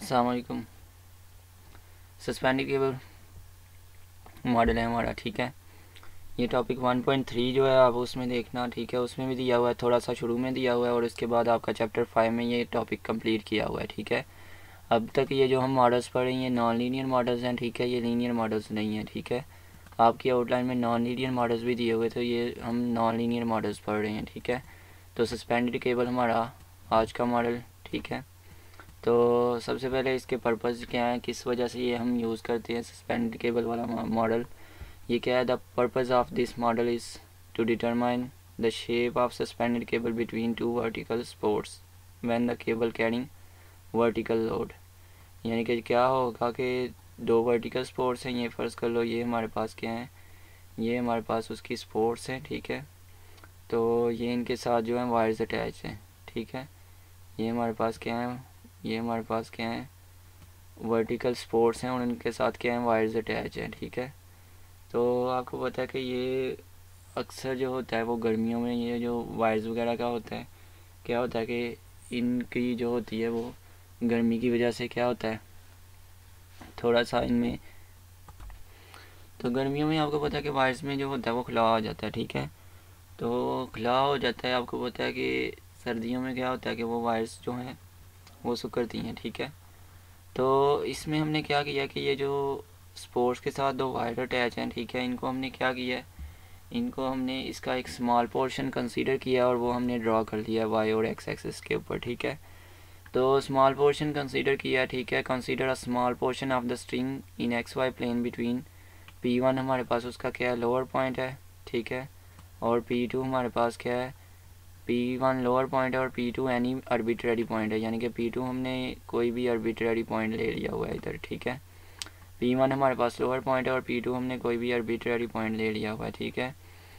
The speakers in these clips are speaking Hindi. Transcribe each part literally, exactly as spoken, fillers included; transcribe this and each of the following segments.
अस्सलाम वालेकुम। सस्पेंडेड केबल मॉडल है हमारा, ठीक है। ये टॉपिक वन पॉइंट थ्री जो है आप उसमें देखना, ठीक है। उसमें भी दिया हुआ है, थोड़ा सा शुरू में दिया हुआ है और उसके बाद आपका चैप्टर फाइव में ये टॉपिक कंप्लीट किया हुआ है, ठीक है। अब तक ये जो हम मॉडल्स पढ़ रहे हैं ये नॉन लीनियर मॉडल्स हैं, ठीक है। ये लीनियर मॉडल्स नहीं हैं, ठीक है। आपकी आउटलाइन में नॉन लीनियर मॉडल्स भी दिए हुए, तो ये हम नॉन लीनियर मॉडल्स पढ़ रहे हैं, ठीक है। तो सस्पेंडेड केबल हमारा आज का मॉडल, ठीक है। तो सबसे पहले इसके पर्पज़ क्या है, किस वजह से ये हम यूज़ करते हैं सस्पेंडेड केबल वाला मॉडल। ये क्या है, the purpose of this model is to determine the shape of suspended cable between two vertical supports when the cable carrying vertical load. यानी कि क्या होगा कि दो वर्टिकल सपोर्ट्स हैं, ये फ़र्ज़ कर लो ये हमारे पास क्या है, ये हमारे पास उसकी सपोर्ट्स हैं, ठीक है। तो ये इनके साथ जो है वायर्स अटैच हैं, ठीक है। ये हमारे पास क्या है, ये हमारे पास क्या है, वर्टिकल सपोर्ट्स हैं और उनके साथ क्या है, वायर्स अटैच हैं, ठीक है। तो आपको पता है कि ये अक्सर जो होता है वो गर्मियों में ये जो वायर्स वगैरह का होता है, क्या होता है कि इनकी जो होती है वो गर्मी की वजह से क्या होता है, थोड़ा सा इनमें, तो गर्मियों में आपको पता है कि वायर्स में जो होता है वो खुला हो जाता है, ठीक है। तो खुला हो जाता है, आपको पता है कि सर्दियों में क्या होता है कि वो वायर्स जो हैं वो सिकुड़ती हैं, ठीक है। तो इसमें हमने क्या किया कि ये जो स्पोर्ट्स के साथ दो वायर अटैच हैं, ठीक है, इनको हमने क्या किया है, इनको हमने इसका एक स्मॉल पोर्शन कंसीडर किया और वो हमने ड्रॉ कर लिया वाई और एक्स एक्सिस के ऊपर, ठीक है। तो स्मॉल पोर्शन कंसीडर किया, ठीक है। Consider a small portion of the string in X Y plane between P one हमारे पास उसका क्या है, लोअर पॉइंट है, ठीक है। और पी टू हमारे पास क्या है, पी वन लोअर पॉइंट है और P two any arbitrary point है, यानी कि पी टू हमने कोई भी आर्बिट्रेरी पॉइंट ले लिया हुआ है इधर, ठीक है। पी वन हमारे पास लोअर पॉइंट है और पी टू हमने कोई भी आर्बिट्रेरी पॉइंट ले लिया हुआ है, ठीक है।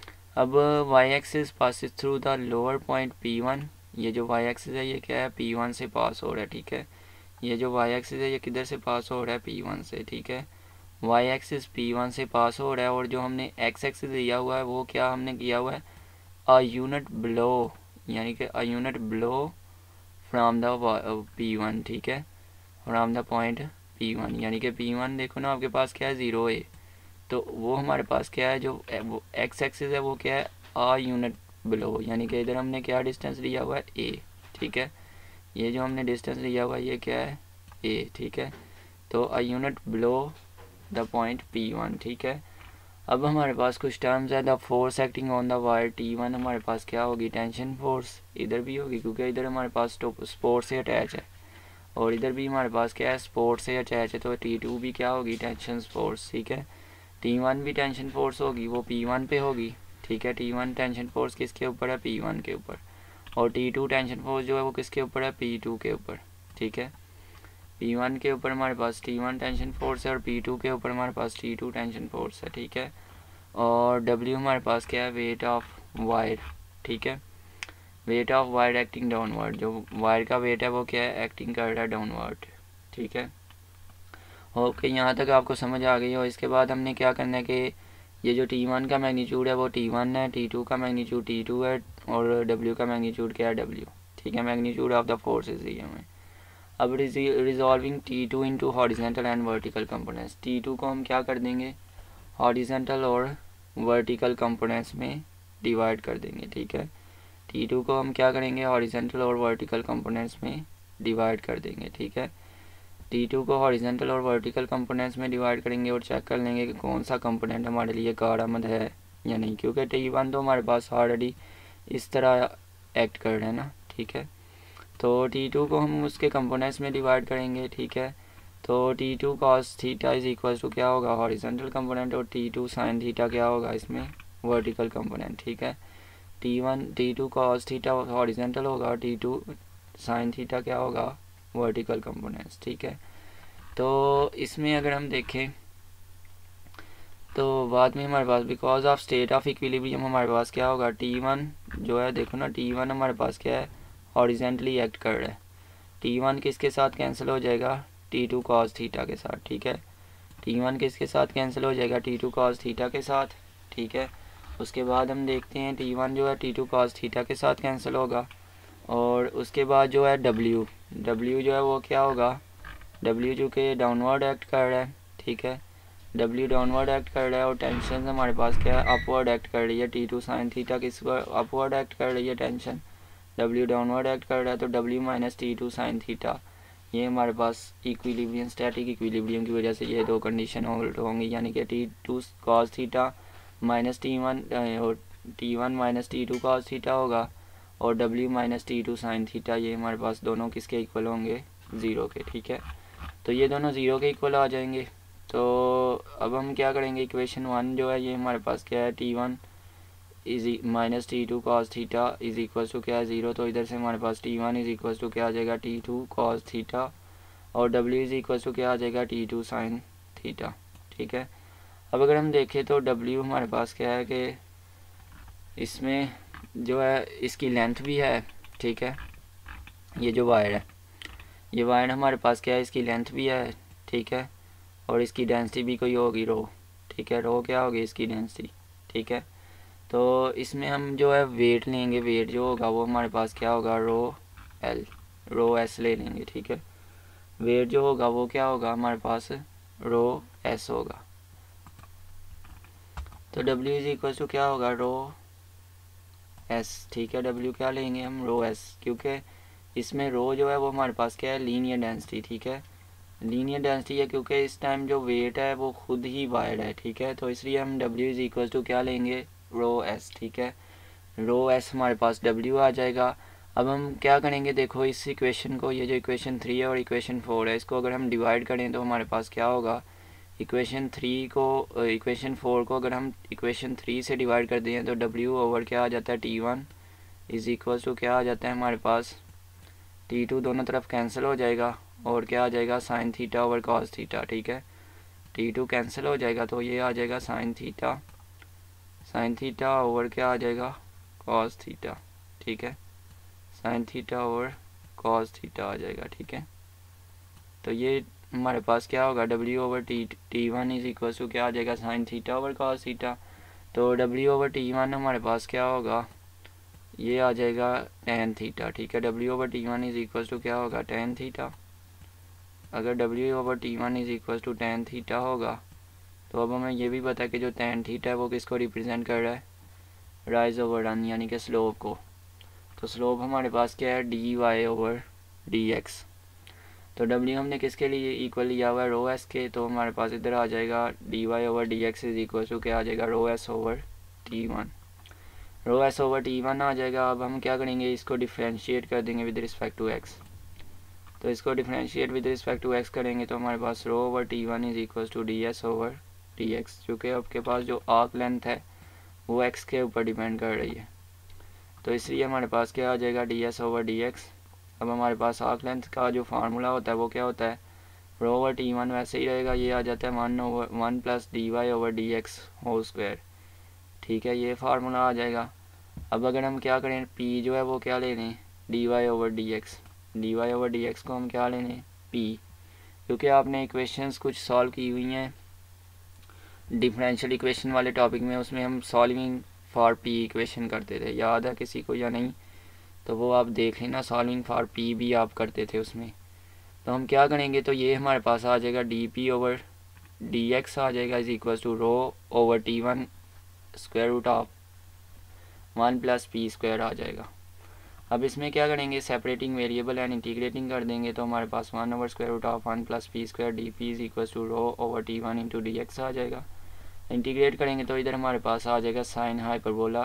अब Y axis passes through the lower point P one, ये जो वाई एक्सिस है ये क्या है, पी वन से पास हो रहा है, ठीक है। ये जो वाई एक्सिस है ये किधर से पास हो रहा है, पी वन से, ठीक है। वाई एक्सिस पी वन से पास हो रहा है और जो हमने एक्स एक्सिस लिया हुआ है वो क्या हमने किया हुआ है, अ यूनिट ब्लो, यानी कि a unit below from the P one, ठीक है, from the point P one, यानी कि पी वन देखो ना आपके पास क्या है, ज़ीरो है। तो वो हमारे पास क्या है, जो वो एक्स एक्सिस है वो क्या है, आ यूनिट बिलो, यानी कि इधर हमने क्या डिस्टेंस लिया हुआ है, ए, ठीक है। ये जो हमने डिस्टेंस लिया हुआ है ये क्या है, ए, ठीक है। तो a unit below the point P one, ठीक है। अब हमारे पास कुछ टर्म्स है, the force acting on the wire T one हमारे पास क्या होगी, टेंशन फोर्स इधर भी होगी क्योंकि इधर हमारे पास स्पोर्ट से अटैच है और इधर भी हमारे पास क्या है, स्पोर्ट से अटैच है। तो टी टू भी क्या होगी, टेंशन फोर्स, ठीक है। टी वन भी टेंशन फोर्स होगी, वो पी वन पे होगी, ठीक है। टी वन टेंशन फोर्स किसके ऊपर है, पी वन के ऊपर। और टी टू टेंशन फोर्स जो है वो किसके ऊपर है, पी टू के ऊपर, ठीक है। पी वन के ऊपर हमारे पास टी वन टेंशन फोर्स है और पी टू के ऊपर हमारे पास टी टू टेंशन फोर्स है, ठीक है। और डब्ल्यू हमारे पास क्या है, वेट ऑफ वायर, ठीक है। Weight of wire acting downward, जो वायर का वेट है वो क्या है, एक्टिंग कर रहा है डाउनवर्ड, ठीक है। ओके, यहाँ तक आपको समझ आ गई हो। इसके बाद हमने क्या करना है कि ये जो टी वन का मैग्नीट्यूड है वो टी वन है, टी टू का मैग्नीट्यूड टी टू है और डब्ल्यू का मैग्नीट्यूड क्या है, डब्ल्यू, ठीक है। मैग्नीट्यूड ऑफ द फोर्सेस ये हमें। अब resolving T two into horizontal and vertical components, T two को हम क्या कर देंगे, हॉरिजेंटल और वर्टिकल कंपोनेंट्स में डिवाइड कर देंगे, ठीक है। टी टू को हम क्या करेंगे, हॉरिजेंटल और वर्टिकल कंपोनेंट्स में डिवाइड कर देंगे, ठीक है। टी टू को हॉरिजेंटल और वर्टिकल कंपोनेंट्स में डिवाइड करेंगे और चेक कर लेंगे कि कौन सा कंपोनेंट हमारे लिए कारआमद है या नहीं, क्योंकि टी वन तो हमारे पास ऑलरेडी इस तरह एक्ट कर रहे हैं ना, ठीक है। तो टी टू को हम उसके कंपोनेंट्स में डिवाइड करेंगे, ठीक है। तो T two cos theta is equal to क्या होगा, हॉरिजेंटल कंपोनेंट, और टी टू साइन थीटा क्या होगा इसमें, वर्टिकल कंपोनेंट, ठीक है। T one T two cos theta horizontal होगा और टी टू साइन थीटा क्या होगा, वर्टिकल कंपोनेंट्स, ठीक है। तो इसमें अगर हम देखें तो बाद में हमारे पास because of state of equilibrium हमारे पास क्या होगा, टी वन जो है देखो ना, टी वन हमारे पास क्या है, हॉरिजेंटली एक्ट कर रहा है। टी वन किसके साथ कैंसिल हो जाएगा, टी टू कॉस थीटा के साथ, ठीक है। टी वन किसके साथ कैंसिल हो जाएगा, टी टू कॉस थीटा के साथ, ठीक है। उसके बाद हम देखते हैं टी वन जो है टी टू कॉस थीटा के साथ कैंसिल होगा और उसके बाद जो है डब्ल्यू डब्ल्यू जो है वो क्या होगा, W चूँकि डाउनवर्ड एक्ट कर रहा है, ठीक है, W डाउनवर्ड एक्ट कर रहा है और टेंशन हमारे पास क्या है, अपवर्ड एक्ट कर रही है। टी टू साइन थीटा किस पर अपवर्ड एक्ट कर रही है, टेंशन W डाउनवर्ड एक्ट कर रहा है, तो W minus T two sine theta, ये हमारे पास इक्विलिब्रियम, स्टैटिक इक्विलिब्रियम की वजह से ये दो कंडीशन होल्ड होंगी, यानी कि T two cos theta minus T one और T one minus T two cos theta होगा, और W minus T two sine theta, ये हमारे पास दोनों किसके इक्वल होंगे, ज़ीरो के, ठीक है। तो ये दोनों ज़ीरो के इक्वल आ जाएंगे। तो अब हम क्या करेंगे, इक्वेशन वन जो है ये हमारे पास क्या है, T one is minus T two cos theta is equal to क्या है, ज़ीरो। तो इधर से हमारे पास T one is equal to क्या आ जाएगा, टी टू कॉस थीटा, और W इज इक्वल टू क्या आ जाएगा, टी टू साइन थीटा, ठीक है। अब अगर हम देखें तो W हमारे पास क्या है कि इसमें जो है इसकी लेंथ भी है, ठीक है, ये जो वायर है, ये वायर हमारे पास क्या है, इसकी लेंथ भी है, ठीक है, और इसकी डेंसिटी भी कोई होगी रो, ठीक है, रो क्या होगी इसकी डेंसिटी, ठीक है। तो इसमें हम जो है वेट लेंगे, वेट जो होगा वो हमारे पास क्या होगा, रो एल, रो एस ले लेंगे, ठीक है। वेट जो होगा वो क्या होगा हमारे पास, रो एस होगा। तो W इज इक्वल टू क्या होगा, रो एस, ठीक है। W क्या लेंगे हम, रो एस, क्योंकि इसमें रो जो है वो हमारे पास क्या है, लीनियर डेंसिटी, ठीक है, लीनियर डेंसिटी है, क्योंकि इस टाइम जो वेट है वो खुद ही वायर्ड है, ठीक है। तो इसलिए हम W इज इक्वल टू क्या लेंगे, रो एस, ठीक है, रो एस हमारे पास W आ जाएगा। अब हम क्या करेंगे, देखो इस इक्वेशन को, ये जो इक्वेशन थ्री है और इक्वेशन फोर है, इसको अगर हम डिवाइड करें तो हमारे पास क्या होगा, इक्वेशन थ्री को इक्वेशन फोर को अगर हम इक्वेशन थ्री से डिवाइड कर दें तो W ओवर क्या आ जाता है, T one is equal to क्या आ जाता है हमारे पास, टी टू दोनों तरफ कैंसिल हो जाएगा, और क्या आ जाएगा, sine theta over cos theta, ठीक है, टी टू कैंसिल हो जाएगा, तो ये आ जाएगा sine theta, sine theta over क्या आ जाएगा, कॉस थीटा, ठीक है, sine theta over cos theta आ जाएगा, ठीक है। तो ये हमारे पास क्या होगा, W over T T one is equal to क्या आ जाएगा, sine theta over cos theta. तो W ओवर टी वन हमारे पास क्या होगा, ये आ जाएगा टेन थीटा, ठीक है। W over T one is equal to क्या होगा, टेन थीटा। अगर W over T one is equal to tan theta होगा तो अब हमें ये भी पता है कि जो टेन थीटा है वो किसको रिप्रेजेंट कर रहा है, राइज ओवर रन, यानी कि स्लोप को। तो स्लोप हमारे पास क्या है, D Y over D x. तो W हमने किसके लिए इक्वल लिया हुआ है, रो एस के, तो हमारे पास इधर आ जाएगा D Y over D X is equal to क्या आ जाएगा, rho S over T one, rho S over T one आ जाएगा। अब हम क्या करेंगे, इसको डिफ्रेंशिएट कर देंगे विद रिस्पेक्ट टू एक्स। तो इसको differentiate with respect to x करेंगे तो हमारे पास rho over T one is equal to d s over D x, क्योंकि आपके पास जो आर्क लेंथ है वो एक्स के ऊपर डिपेंड कर रही है। तो इसलिए हमारे पास क्या आ जाएगा, d s over D x. अब हमारे पास आर्क लेंथ का जो फार्मूला होता है वो क्या होता है, रो ओवर टी वन वैसे ही रहेगा, ये आ जाता है one over one plus d Y over D x whole square, ठीक है, ये फार्मूला आ जाएगा। अब अगर हम क्या करें, P जो है वो क्या ले लें, d Y over D x, d Y over D x को हम क्या ले लें, P, क्योंकि आपने इक्वेशंस कुछ सॉल्व की हुई हैं डिफरेंशियल इक्वेशन वाले टॉपिक में, उसमें हम सॉल्विंग फॉर पी इक्वेशन करते थे, याद है किसी को या नहीं, तो वो आप देख लेना, सॉल्विंग फॉर पी भी आप करते थे उसमें। तो हम क्या करेंगे, तो ये हमारे पास आ जाएगा d p over D x आ जाएगा is equal to rho over T one square root of one plus p square आ जाएगा। अब इसमें क्या करेंगे, सेपरेटिंग वेरिएबल एंड इंटीग्रेटिंग कर देंगे, तो हमारे पास one over square root of one plus p square d p is equal to rho over T one into d x आ जाएगा। इंटीग्रेट करेंगे तो इधर हमारे पास आ जाएगा sine hyperbola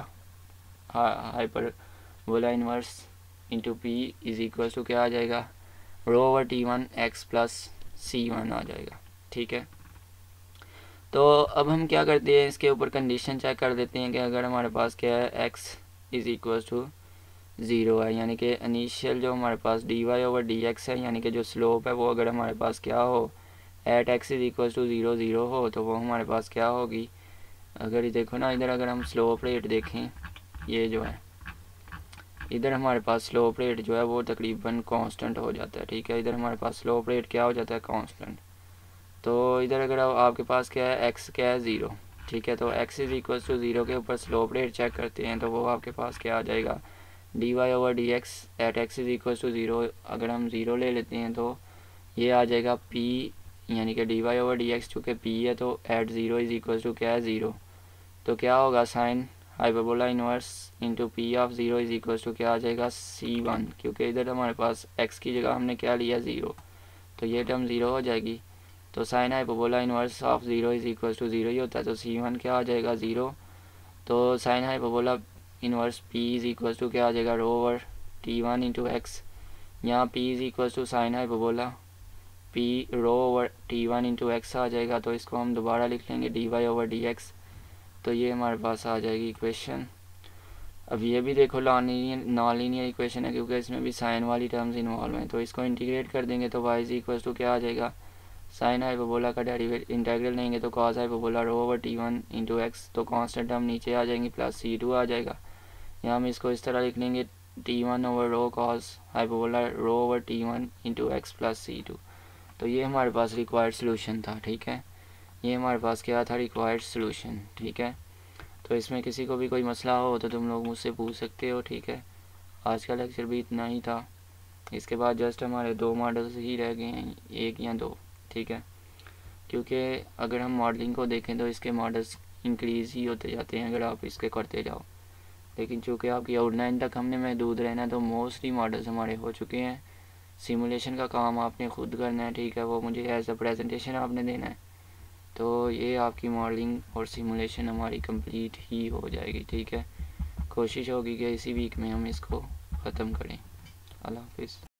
hyperbola inverse into p is equal to क्या आ जाएगा, rho over T one x plus c one आ जाएगा, ठीक है। तो अब हम क्या करते हैं, इसके ऊपर कंडीशन चेक कर देते हैं कि अगर हमारे पास क्या है, x is equal to zero है, यानी कि इनिशियल जो हमारे पास d Y over D x है, यानी कि जो स्लोप है वो अगर हमारे पास क्या हो, at x is equal to zero zero हो, तो वो हमारे पास क्या होगी, अगर ये देखो ना इधर, अगर हम स्लोप रेट देखें, ये जो है इधर हमारे पास स्लोप रेट जो है वो तकरीबन कांस्टेंट हो जाता है, ठीक है, इधर हमारे पास स्लोप रेट क्या हो जाता है, कांस्टेंट। तो इधर अगर आपके पास क्या है, एक्स क्या है, ज़ीरो, ठीक है, तो x is equal to zero के ऊपर स्लोप रेट चेक करते हैं तो वो आपके पास क्या आ जाएगा, D Y over D x at x is equal to zero. अगर हम ज़ीरो ले लेते हैं तो ये आ जाएगा पी यानी कि d Y over D x, चूँकि पी है तो at zero is equal to क्या है ज़ीरो, तो क्या होगा sine hyperbola inverse into p of zero is equal to क्या आ जाएगा सी वन, क्योंकि इधर हमारे पास एक्स की जगह हमने क्या लिया ज़ीरो, तो ये टर्म ज़ीरो हो जाएगी। तो sine hyperbola inverse of zero is equal to zero ही होता है, तो सी वन क्या आ जाएगा ज़ीरो। तो sine hyperbola inverse p is equal to क्या आ जाएगा rho over T one into x, यहाँ p is equal to sine hyperbola p rho over T one into x आ जाएगा, तो इसको हम दोबारा लिख लेंगे d Y over D x, तो ये हमारे पास आ जाएगी इक्वेशन। अब ये भी देखो non linear non linear equation है, क्योंकि इसमें भी साइन वाली टर्म्स इन्वॉल्व हैं, तो इसको इंटीग्रेट कर देंगे तो वाई इज इक्वल टू क्या आ जाएगा, साइन हाइपरबोला का डेरिवेटिव इंटीग्रल लेंगे तो cos hyperbola rho over T one into x, तो कांस्टेंट टर्म नीचे आ जाएंगी प्लस सी टू आ जाएगा। यहाँ हम इसको इस तरह लिख लेंगे t one over rho cos hyperbola rho over T one into x plus c two. तो ये हमारे पास रिक्वायर्ड सोल्यूशन था, ठीक है, ये हमारे पास क्या था रिक्वायर्ड सोल्यूशन, ठीक है। तो इसमें किसी को भी कोई मसला हो तो तुम लोग मुझसे पूछ सकते हो, ठीक है। आज का लेक्चर भी इतना ही था, इसके बाद जस्ट हमारे दो मॉडल्स ही रह गए हैं, एक या दो, ठीक है, क्योंकि अगर हम मॉडलिंग को देखें तो इसके मॉडल्स इंक्रीज़ ही होते जाते हैं अगर आप इसके करते जाओ, लेकिन चूँकि आपकी आउटलाइन तक हमने महदूद रहना तो मोस्टली मॉडल्स हमारे हो चुके हैं। सिमुलेशन का काम आपने खुद करना है, ठीक है, वो मुझे एज अ प्रेजेंटेशन आपने देना है, तो ये आपकी मॉडलिंग और सिमुलेशन हमारी कंप्लीट ही हो जाएगी, ठीक है। कोशिश होगी कि इसी वीक में हम इसको ख़त्म करें। अल्लाह हाफिज़।